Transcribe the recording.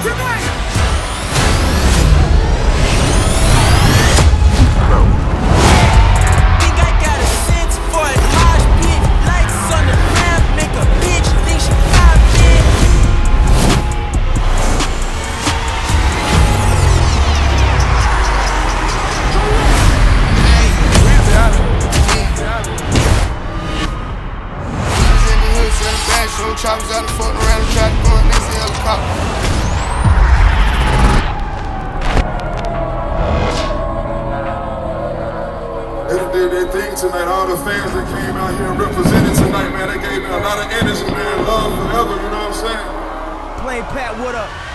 Choppers out the fucking around and try to go in this helicopter. They did their thing tonight. All the fans that came out here and represented tonight, man, they gave me a lot of energy, man. Love forever, you know what I'm saying? Plain Pat, what up?